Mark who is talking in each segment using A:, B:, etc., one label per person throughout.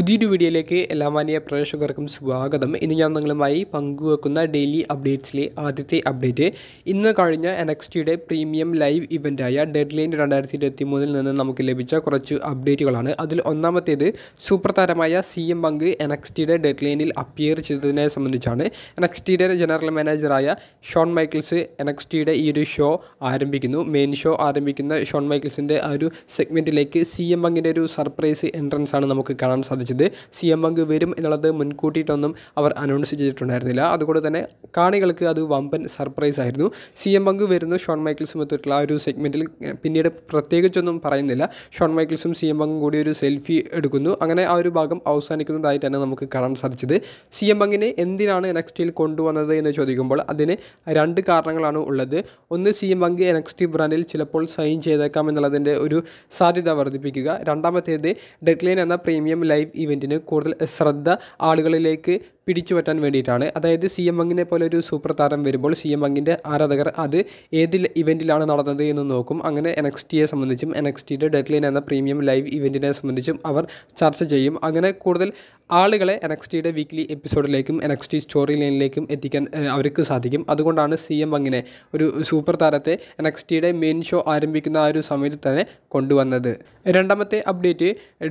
A: പുതിയൊരു വീഡിയോയിലേക്ക് എല്ലാ മാന്യ പ്രേക്ഷകർക്കും സ്വാഗതം. ഇന്ന് ഞാൻ നിങ്ങളുമായി പങ്കുവെക്കുന്ന ഡെയിലി അപ്ഡേറ്റ്സിലെ ആദ്യത്തെ അപ്ഡേറ്റ് ഇന്ന് കഴിഞ്ഞ NXTയുടെ പ്രീമിയം ലൈവ് ഇവൻ്റായ ഡെഡ്ലൈൻ 2023 നിന്ന് നമുക്ക് ലഭിച്ച കുറച്ച് അപ്ഡേറ്റുകളാണ്. അതിൽ ഒന്നാമത്തേത് സൂപ്പർ താരമായ CM പങ്ക് NXTയുടെ ഡെഡ്ലൈനിൽ അപ്പിയർ ചെയ്തതിനെ സംബന്ധിച്ചാണ്. NXTയുടെ ജനറൽ മാനേജറായ ഷോൺ മൈക്കിൾസ് NXTയുടെ ഈ ഒരു ഷോ ആരംഭിക്കുന്നു. മെയിൻ ഷോ ആരംഭിക്കുന്ന ഷോൺ മൈക്കിൾസിൻ്റെ ആ ഒരു സെഗ്മെൻറ്റിലേക്ക് CM പങ്കിൻ്റെ ഒരു സർപ്രൈസ് എൻട്രൻസ് ആണ് നമുക്ക് കാണാൻ സാധിച്ചത്. CM പങ്ക് വരും എന്നുള്ളത് മുൻകൂട്ടിയിട്ടൊന്നും അവർ അനൗൺസ് ചെയ്തിട്ടുണ്ടായിരുന്നില്ല. അതുകൊണ്ട് തന്നെ കാണികൾക്ക് അത് വമ്പൻ സർപ്രൈസ് ആയിരുന്നു. CM പങ്ക് വരുന്നു ഷോൺ മൈക്കിൾസും എത്തിയിട്ടുള്ള ആ ഒരു സെഗ്മെൻറ്റിൽ പിന്നീട് പ്രത്യേകിച്ചൊന്നും പറയുന്നില്ല. ഷോൺ മൈക്കിൾസും CM പങ്കും കൂടി ഒരു സെൽഫി എടുക്കുന്നു. അങ്ങനെ ആ ഒരു ഭാഗം അവസാനിക്കുന്നതായിട്ടാണ് നമുക്ക് കാണാൻ സാധിച്ചത്. CM പങ്കിനെ എന്തിനാണ് NXTയിൽ കൊണ്ടുവന്നത് എന്ന് ചോദിക്കുമ്പോൾ അതിന് രണ്ട് കാരണങ്ങളാണ് ഉള്ളത്. ഒന്ന്, CM പങ്ക് NXT ബ്രാൻഡിൽ ചിലപ്പോൾ സൈൻ ചെയ്തേക്കാം എന്നുള്ളതിൻ്റെ ഒരു സാധ്യത വർദ്ധിപ്പിക്കുക. രണ്ടാമത്തേത്, ഡെഡ്ലൈൻ എന്ന പ്രീമിയം ലൈവ് ഇവൻറ്റിന് കൂടുതൽ ശ്രദ്ധ ആളുകളിലേക്ക് പിടിച്ചു പറ്റാൻ വേണ്ടിയിട്ടാണ്. അതായത് CM പങ്കിനെ പോലെ ഒരു സൂപ്പർ താരം വരുമ്പോൾ CM പങ്കിൻ്റെ ആരാധകർ അത് ഏത് ഇവൻറ്റിലാണ് നടന്നത് എന്ന് നോക്കും. അങ്ങനെ NXTയെ സംബന്ധിച്ചും NXTയുടെ ഡെഡ്ലൈൻ എന്ന പ്രീമിയം ലൈവ് ഇവൻറ്റിനെ സംബന്ധിച്ചും അവർ ചർച്ച ചെയ്യും. അങ്ങനെ കൂടുതൽ ആളുകളെ NXTയുടെ വീക്ക്ലി എപ്പിസോഡിലേക്കും NXT സ്റ്റോറി ലൈനിലേക്കും എത്തിക്കാൻ അവർക്ക് സാധിക്കും. അതുകൊണ്ടാണ് CM പങ്കിനെ, ഒരു സൂപ്പർ താരത്തെ, NXTയുടെ മെയിൻ ഷോ ആരംഭിക്കുന്ന ആ ഒരു സമയത്ത് തന്നെ കൊണ്ടുവന്നത്. രണ്ടാമത്തെ update,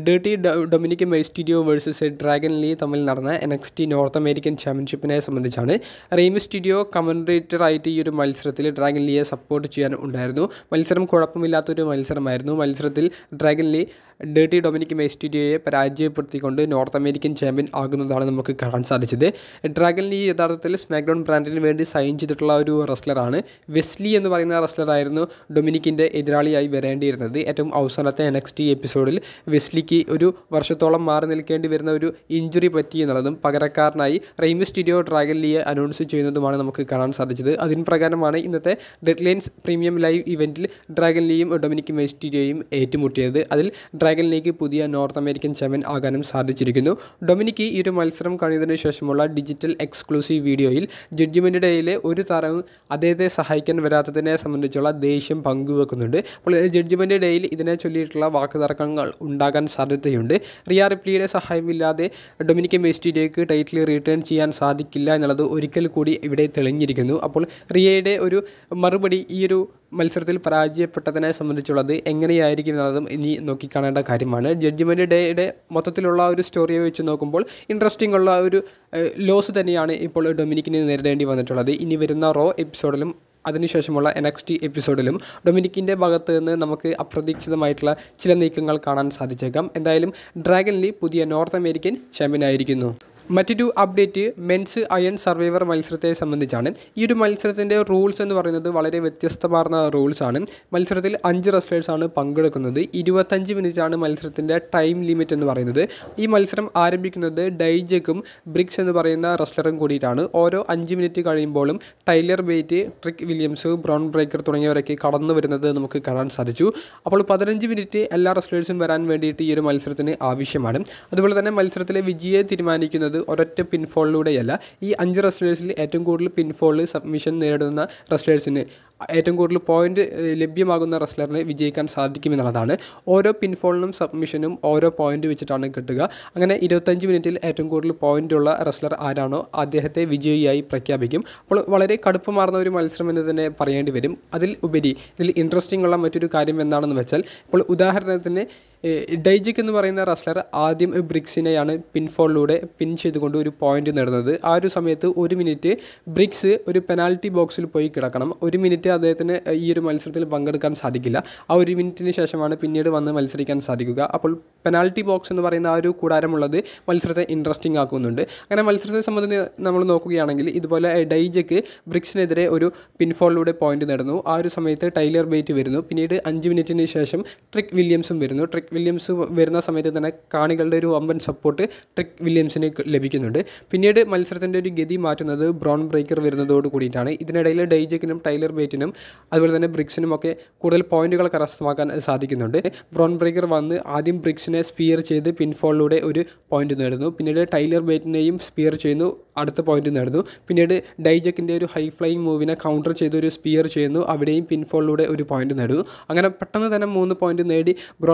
A: Dominik Mysterio versus Dragon Lee തമ്മിൽ നടന്ന NXT നോർത്ത് അമേരിക്കൻ ചാമ്പ്യൻഷിപ്പിനെ സംബന്ധിച്ചാണ്. മിസ്റ്റീരിയോ കമൻറ്റേറ്റർ ആയിട്ട് ഈ ഒരു മത്സരത്തിൽ ഡ്രാഗൻ ലീയെ സപ്പോർട്ട് ചെയ്യാൻ ഉണ്ടായിരുന്നു. മത്സരം കുഴപ്പമില്ലാത്തൊരു മത്സരമായിരുന്നു. മത്സരത്തിൽ ഡ്രാഗൻ ലീ ഡൊമിനിക് മെയ്സ്റ്റീരിയോയെ പരാജയപ്പെടുത്തിക്കൊണ്ട് നോർത്ത് അമേരിക്കൻ ചാമ്പ്യൻ ആകുന്നതാണ് നമുക്ക് കാണാൻ സാധിച്ചത്. ഡ്രാഗൻ ലീ യഥാർത്ഥത്തിൽ സ്മാക്ഡൗൺ ബ്രാൻഡിന് വേണ്ടി സൈൻ ചെയ്തിട്ടുള്ള ഒരു റെസ്ലറാണ്. വെസ്ലി എന്ന് പറയുന്ന റെസ്ലറായിരുന്നു ഡൊമിനിക്കിൻ്റെ എതിരാളിയായി വരേണ്ടിയിരുന്നത്. ഏറ്റവും അവസാനത്തെ NXT എപ്പിസോഡിൽ വെസ്ലിക്ക് ഒരു വർഷത്തോളം മാറി നിൽക്കേണ്ടി വരുന്ന ഒരു ഇഞ്ചുറി പറ്റി എന്നുള്ളതും പകരക്കാരനായി മിസ്റ്റീരിയോ ഡ്രാഗൻ ലീയെ അനൗൺസ് ചെയ്യുന്നതുമാണ് നമുക്ക് കാണാൻ സാധിച്ചത്. അതിന് പ്രകാരമാണ് ഇന്നത്തെ ഡെഡ്ലൈൻസ് പ്രീമിയം ലൈവ് ഇവൻറ്റിൽ ഡ്രാഗൻ ലീയും ഡൊമിനിക് മെയ്സ്റ്റീരിയോയും ഏറ്റുമുട്ടിയത്. അതിൽ ഡ്രാഗൻ ലീക്ക് പുതിയ നോർത്ത് അമേരിക്കൻ ചാമ്പ്യൻ ആകാനും സാധിച്ചിരിക്കുന്നു. ഡൊമിനിക്ക് ഈ ഒരു മത്സരം കഴിഞ്ഞതിന് ശേഷമുള്ള ഡിജിറ്റൽ എക്സ്ക്ലൂസീവ് വീഡിയോയിൽ ജഡ്ജ്മെൻ്റ് ഡേയിലെ ഒരു താരവും അദ്ദേഹത്തെ സഹായിക്കാൻ വരാത്തതിനെ സംബന്ധിച്ചുള്ള ദേഷ്യം പങ്കുവെക്കുന്നുണ്ട്. അപ്പോൾ ജഡ്ജ്മെൻ്റ് ഡേയിൽ ഇതിനെ ചൊല്ലിയിട്ടുള്ള വാക്കുതർക്കങ്ങൾ ഉണ്ടാകാൻ സാധ്യതയുണ്ട്. റിയ റിപ്ലിയുടെ സഹായമില്ലാതെ ഡൊമിനിക് മെയ്സ്റ്റീരിയോയ്ക്ക് ടൈറ്റിൽ റിട്ടേൺ ചെയ്യാൻ സാധിക്കില്ല എന്നുള്ളത് ഒരിക്കൽ കൂടി ഇവിടെ തെളിഞ്ഞിരിക്കുന്നു. അപ്പോൾ റിയയുടെ ഒരു മറുപടി ഈ ഒരു മത്സരത്തിൽ പരാജയപ്പെട്ടതിനെ സംബന്ധിച്ചുള്ളത് എങ്ങനെയായിരിക്കും എന്നുള്ളതും ഇനി നോക്കിക്കാണേണ്ട കാര്യമാണ്. ജഡ്ജ്മെൻ്റ് ഡേയുടെ മൊത്തത്തിലുള്ള ഒരു സ്റ്റോറിയെ വെച്ച് നോക്കുമ്പോൾ ഇൻട്രസ്റ്റിംഗ് ഉള്ള ഒരു ലോസ് തന്നെയാണ് ഇപ്പോൾ ഡൊമിനിക്കിന് നേരിടേണ്ടി വന്നിട്ടുള്ളത്. ഇനി വരുന്ന റോ എപ്പിസോഡിലും അതിനുശേഷമുള്ള NXT എപ്പിസോഡിലും ഡൊമിനിക്കിൻ്റെ ഭാഗത്ത് നിന്ന് നമുക്ക് അപ്രതീക്ഷിതമായിട്ടുള്ള ചില നീക്കങ്ങൾ കാണാൻ സാധിച്ചേക്കാം. എന്തായാലും ഡ്രാഗൻ ലീ പുതിയ നോർത്ത് അമേരിക്കൻ ചാമ്പ്യൻ ആയിരിക്കുന്നു. മറ്റൊരു അപ്ഡേറ്റ് മെൻസ് അയൺ സർവൈവർ മത്സരത്തെ സംബന്ധിച്ചാണ്. ഈ ഒരു മത്സരത്തിൻ്റെ റൂൾസ് എന്ന് പറയുന്നത് വളരെ വ്യത്യസ്തമാർന്ന റൂൾസാണ്. മത്സരത്തിൽ 5 റെസ്ലേഴ്സാണ് പങ്കെടുക്കുന്നത്. 25 മിനിറ്റാണ് മത്സരത്തിൻ്റെ ടൈം ലിമിറ്റ് എന്ന് പറയുന്നത്. ഈ മത്സരം ആരംഭിക്കുന്നത് ഡൈജക്കും ബ്രിക്സ് എന്ന് പറയുന്ന റെസ്ലറും കൂടിയിട്ടാണ്. ഓരോ 5 മിനിറ്റ് കഴിയുമ്പോഴും Tyler Bate, Trick Williams, Bron Breakker തുടങ്ങിയവരൊക്കെ കടന്നു വരുന്നത് നമുക്ക് കാണാൻ സാധിച്ചു. അപ്പോൾ 15 മിനിറ്റ് എല്ലാ റെസ്ലേഴ്സും വരാൻ വേണ്ടിയിട്ട് ഈ ഒരു മത്സരത്തിന് ആവശ്യമാണ്. അതുപോലെ തന്നെ മത്സരത്തിലെ വിജയെ തീരുമാനിക്കുന്നത് ഒരൊറ്റ പിൻഫോളിലൂടെയല്ല. ഈ 5 റെസ്ലേഴ്സിൽ ഏറ്റവും കൂടുതൽ പിൻഫോളിൽ സബ്മിഷൻ നേടുന്ന റെസ്ലേഴ്സിന്, ഏറ്റവും കൂടുതൽ പോയിന്റ് ലഭ്യമാകുന്ന റെസ്ലറിന് വിജയിക്കാൻ സാധിക്കുമെന്നുള്ളതാണ്. ഓരോ പിൻഫോളിനും സബ്മിഷനും ഓരോ പോയിന്റ് വെച്ചിട്ടാണ് കിട്ടുക. അങ്ങനെ 25 മിനിറ്റിൽ ഏറ്റവും കൂടുതൽ പോയിന്റ് ഉള്ള റെസ്ലർ ആരാണോ അദ്ദേഹത്തെ വിജയിയായി പ്രഖ്യാപിക്കും. അപ്പോൾ വളരെ കടുപ്പമാർന്ന ഒരു മത്സരം എന്ന് തന്നെ പറയേണ്ടി വരും. അതിൽ ഉപരി ഇതിൽ ഇൻട്രസ്റ്റിംഗ് ഉള്ള മറ്റൊരു കാര്യം എന്താണെന്ന് വെച്ചാൽ, ഇപ്പോൾ ഉദാഹരണത്തിന് ഡൈജിക് എന്ന് പറയുന്ന റെസ്ലർ ആദ്യം ബ്രിക്സിനെയാണ് പിൻഫോളിലൂടെ പിൻ ചെയ്തുകൊണ്ട് ഒരു പോയിന്റ് നേടുന്നത്. ആ ഒരു സമയത്ത് 1 മിനിറ്റ് ബ്രിക്സ് ഒരു പെനാൽറ്റി ബോക്സിൽ പോയി കിടക്കണം. 1 മിനിറ്റ് അദ്ദേഹത്തിന് ഈ ഒരു മത്സരത്തിൽ പങ്കെടുക്കാൻ സാധിക്കില്ല. ആ 1 മിനിറ്റിന് ശേഷമാണ് പിന്നീട് വന്ന് മത്സരിക്കാൻ സാധിക്കുക. അപ്പോൾ പെനാൽറ്റി ബോക്സ് എന്ന് പറയുന്ന ആ ഒരു കൂടാരമുള്ളത് മത്സരത്തെ ഇൻട്രസ്റ്റിംഗ് ആക്കുന്നുണ്ട്. അങ്ങനെ മത്സരത്തെ സംബന്ധിച്ച് നമ്മൾ നോക്കുകയാണെങ്കിൽ ഇതുപോലെ ഡൈജക്ക് ബ്രിക്സിനെതിരെ ഒരു പിൻഫോളിലൂടെ പോയിന്റ് നേടുന്നു. ആ ഒരു സമയത്ത് ടൈലർ ബേറ്റ് വരുന്നു. പിന്നീട് 5 മിനിറ്റിന് ശേഷം ട്രിക് വില്യംസും വരുന്നു. ട്രിക് വില്യംസ് വരുന്ന സമയത്ത് തന്നെ കാണികളുടെ ഒരു വമ്പൻ സപ്പോർട്ട് ട്രിക് വില്യംസിന് ലഭിക്കുന്നുണ്ട്. പിന്നീട് മത്സരത്തിൻ്റെ ഒരു ഗതി മാറ്റുന്നത് ബ്രോൺ ബ്രേക്കർ വരുന്നതോട് കൂടിയിട്ടാണ്. ഇതിനിടയിൽ ഡൈജക്കിനും ടൈലർ ബേറ്റിനും അതുപോലെ തന്നെ ബ്രിക്സിനും ഒക്കെ കൂടുതൽ പോയിന്റുകൾ കരസ്ഥമാക്കാൻ സാധിക്കുന്നുണ്ട്. ബ്രോൺ ബ്രേക്കർ വന്ന് ആദ്യം ബ്രിക്സിനെ സ്പിയർ ചെയ്ത് പിൻഫോളിലൂടെ ഒരു പോയിന്റ് നേടുന്നു. പിന്നീട് ടൈലർ ബേറ്റിനെയും സ്പിയർ ചെയ്യുന്നു, അടുത്ത പോയിന്റ് നേടുന്നു. പിന്നീട് ഡൈജക്കിൻ്റെ ഒരു ഹൈ ഫ്ലൈയിങ് മൂവിനെ കൗണ്ടർ ചെയ്ത് ഒരു സ്പിയർ ചെയ്യുന്നു, അവിടെയും പിൻഫോളിലൂടെ ഒരു പോയിന്റ് നേടുന്നു. അങ്ങനെ പെട്ടെന്ന് തന്നെ 3 പോയിന്റ് നേടി ബ്രോൺ ബ്രേക്കർ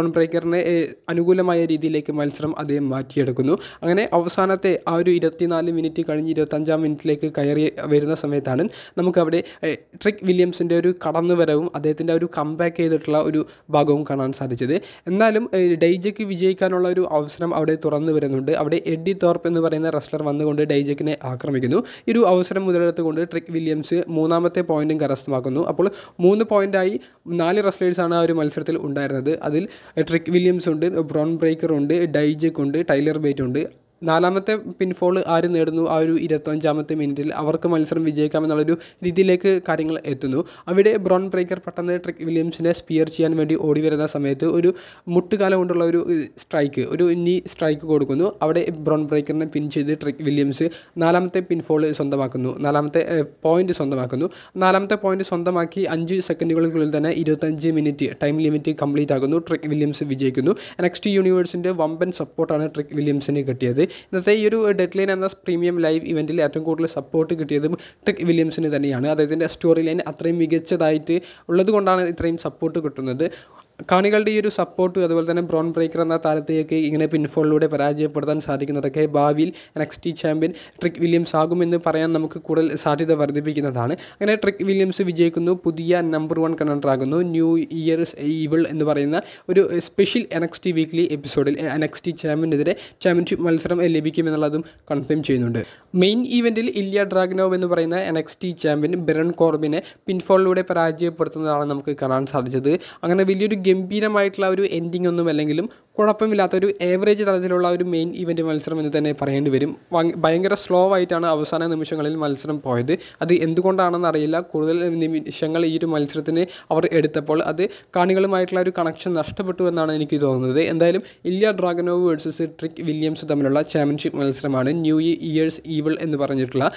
A: ബ്രോൺ അനുകൂലമായ രീതിയിലേക്ക് മത്സരം അദ്ദേഹം മാറ്റിയെടുക്കുന്നു. അങ്ങനെ അവസാനത്തെ ആ ഒരു 24 മിനിറ്റ് കഴിഞ്ഞ് 25-ാം മിനിറ്റിലേക്ക് കയറി വരുന്ന സമയത്താണ് നമുക്കവിടെ ട്രിക് വില്യംസിൻ്റെ ഒരു കടന്നുവരവും അദ്ദേഹത്തിൻ്റെ ഒരു കംബാക്ക് ചെയ്തിട്ടുള്ള ഒരു ഭാഗവും കാണാൻ സാധിച്ചത്. എന്നാലും ഡൈജയ്ക്ക് വിജയിക്കാനുള്ള ഒരു അവസരം അവിടെ തുറന്നു വരുന്നുണ്ട്. അവിടെ എഡ്ഡി തോർപ്പ് എന്ന് പറയുന്ന റെസ്ലർ വന്നുകൊണ്ട് ഡൈജക്കിനെ ആക്രമിക്കുന്നു. ഈ ഒരു അവസരം മുതലെടുത്തുകൊണ്ട് ട്രിക് വില്യംസ് 3ാമത്തെ പോയിന്റും കരസ്ഥമാക്കുന്നു. അപ്പോൾ 3 പോയിൻ്റായി 4 റെസ്ലേഴ്സാണ് ആ ഒരു മത്സരത്തിൽ ഉണ്ടായിരുന്നത്. അതിൽ ട്രിക് വില്യംസ് ഉണ്ട്, ബ്രോൺ ബ്രേക്കർ ഉണ്ട്, ഡൈജക്ക് ഉണ്ട്, ടൈലർ ബേറ്റ് ഉണ്ട്. 4ാമത്തെ പിൻഫോൾ ആര് നേടുന്നു ആ ഒരു 25-ാമത്തെ മിനിറ്റിൽ അവർക്ക് മത്സരം വിജയിക്കാമെന്നുള്ളൊരു രീതിയിലേക്ക് കാര്യങ്ങൾ എത്തുന്നു. അവിടെ ബ്രോൺ ബ്രേക്കർ പെട്ടെന്ന് ട്രിക് വില്യംസിനെ സ്പിയർ ചെയ്യാൻ വേണ്ടി ഓടി വരുന്ന സമയത്ത് ഒരു മുട്ടുകാലം കൊണ്ടുള്ള ഒരു സ്ട്രൈക്ക്, ഒരു നീ സ്ട്രൈക്ക് കൊടുക്കുന്നു. അവിടെ ബ്രോൺ ബ്രേക്കറിനെ പിൻ ചെയ്ത് ട്രിക് വില്യംസ് 4ാമത്തെ പിൻഫോൾ സ്വന്തമാക്കുന്നു, 4ാമത്തെ പോയിന്റ് സ്വന്തമാക്കുന്നു. 4ാമത്തെ പോയിന്റ് സ്വന്തമാക്കി 5 സെക്കൻഡുകൾക്കുള്ളിൽ തന്നെ 25 മിനിറ്റ് ടൈം ലിമിറ്റ് കംപ്ലീറ്റ് ആകുന്നു. ട്രിക് വില്യംസ് വിജയിക്കുന്നു. NXT യൂണിവേഴ്സിൻ്റെ വമ്പൻ സപ്പോർട്ടാണ് ട്രിക് വില്യംസിന് കിട്ടിയത്. ഇന്നത്തെ ഈ ഒരു ഡെഡ് ലൈൻ എന്ന പ്രീമിയം ലൈവ് ഇവൻറ്റിൽ ഏറ്റവും കൂടുതൽ സപ്പോർട്ട് കിട്ടിയതും ട്രിക് വില്യംസിന് തന്നെയാണ്. അദ്ദേഹത്തിൻ്റെ സ്റ്റോറി ലൈൻ അത്രയും മികച്ചതായിട്ട് ഉള്ളത് കൊണ്ടാണ് ഇത്രയും സപ്പോർട്ട് കിട്ടുന്നത്. കാണികളുടെ ഈ ഒരു സപ്പോർട്ട് അതുപോലെ തന്നെ ബ്രോൺ ബ്രേക്കർ എന്ന താരത്തെയൊക്കെ ഇങ്ങനെ പിൻഫോളിലൂടെ പരാജയപ്പെടുത്താൻ സാധിക്കുന്നതൊക്കെ ഭാവിയിൽ NXT ചാമ്പ്യൻ ട്രിക് വില്യംസ് ആകുമെന്ന് പറയാൻ നമുക്ക് കൂടുതൽ സാധ്യത വർദ്ധിപ്പിക്കുന്നതാണ്. അങ്ങനെ ട്രിക് വില്യംസ് വിജയിക്കുന്നു, പുതിയ നമ്പർ 1 കണ്ടൻഡർ ആകുന്നു. ന്യൂ ഇയർസ് ഈവിൾ എന്ന് പറയുന്ന ഒരു സ്പെഷ്യൽ NXT വീക്ക്ലി എപ്പിസോഡിൽ NXT ചാമ്പ്യനെതിരെ ചാമ്പ്യൻഷിപ്പ് മത്സരം ലഭിക്കുമെന്നുള്ളതും കൺഫേം ചെയ്യുന്നുണ്ട്. മെയിൻ ഈവൻറ്റിൽ ഇല്യ ഡ്രാഗ്നോവ് എന്ന് പറയുന്ന NXT ചാമ്പ്യൻ ബെറൺ കോർബിനെ പിൻഫോളിലൂടെ പരാജയപ്പെടുത്തുന്നതാണ് നമുക്ക് കാണാൻ സാധിച്ചത്. അങ്ങനെ വലിയൊരു ഗംഭീരമായിട്ടുള്ള ഒരു എൻഡിങ് ഒന്നും അല്ലെങ്കിലും കുഴപ്പമില്ലാത്തൊരു ഏവറേജ് തലത്തിലുള്ള ഒരു മെയിൻ ഇവൻറ്റ് മത്സരം എന്ന് തന്നെ പറയേണ്ടി വരും. ഭയങ്കര സ്ലോ ആയിട്ടാണ് അവസാന നിമിഷങ്ങളിൽ മത്സരം പോയത്. അത് എന്തുകൊണ്ടാണെന്ന് അറിയില്ല. കൂടുതൽ നിമിഷങ്ങൾ ഈ ഒരു മത്സരത്തിന് അവർ എടുത്തപ്പോൾ അത് കാണികളുമായിട്ടുള്ള ഒരു കണക്ഷൻ നഷ്ടപ്പെട്ടു എന്നാണ് എനിക്ക് തോന്നുന്നത്. എന്തായാലും Ilja Dragunov versus Trick Williams തമ്മിലുള്ള ചാമ്പ്യൻഷിപ്പ് മത്സരമാണ് ന്യൂ ഇയേഴ്സ് ഈവിൾ എന്ന് പറഞ്ഞിട്ടുള്ള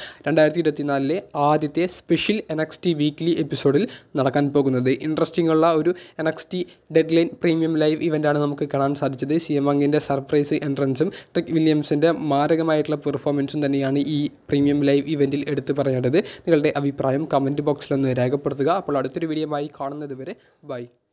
A: 2024 ആദ്യത്തെ സ്പെഷ്യൽ NXT വീക്ക്ലി എപ്പിസോഡിൽ നടക്കാൻ പോകുന്നത്. ഇൻട്രസ്റ്റിംഗ് ഉള്ള ഒരു NXT deadline premium live ഇവൻ്റാണ് നമുക്ക് കാണാൻ സാധിച്ചത്. CM Punkന്റെ സർപ്രൈസ് എൻട്രൻസും ട്രിക് വില്യംസിൻ്റെ മാരകമായിട്ടുള്ള പെർഫോമൻസും തന്നെയാണ് ഈ പ്രീമിയം ലൈവ് ഇവൻറ്റിൽ എടുത്തു പറയേണ്ടത്. നിങ്ങളുടെ അഭിപ്രായം കമൻറ്റ് ബോക്സിലൊന്ന് രേഖപ്പെടുത്തുക. അപ്പോൾ അടുത്തൊരു വീഡിയോയുമായി കാണുന്നത് വരെ ബൈ.